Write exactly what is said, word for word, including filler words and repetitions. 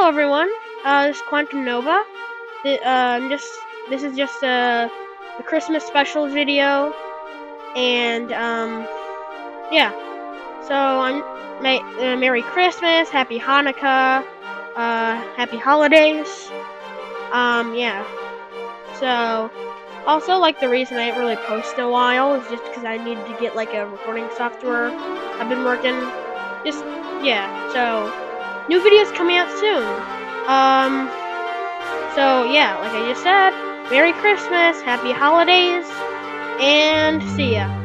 everyone. Uh, this is Quantum Nova. The, uh, I'm just this is just a, a Christmas special video, and um, yeah. So I'm may, uh, Merry Christmas, Happy Hanukkah, uh, Happy Holidays. Um, yeah. So also, like, the reason I didn't really post in a while is just because I needed to get like a recording software. I've been working. Just yeah. So new videos coming out soon. Um. So yeah, like I just said, Merry Christmas, Happy Holidays, and see ya.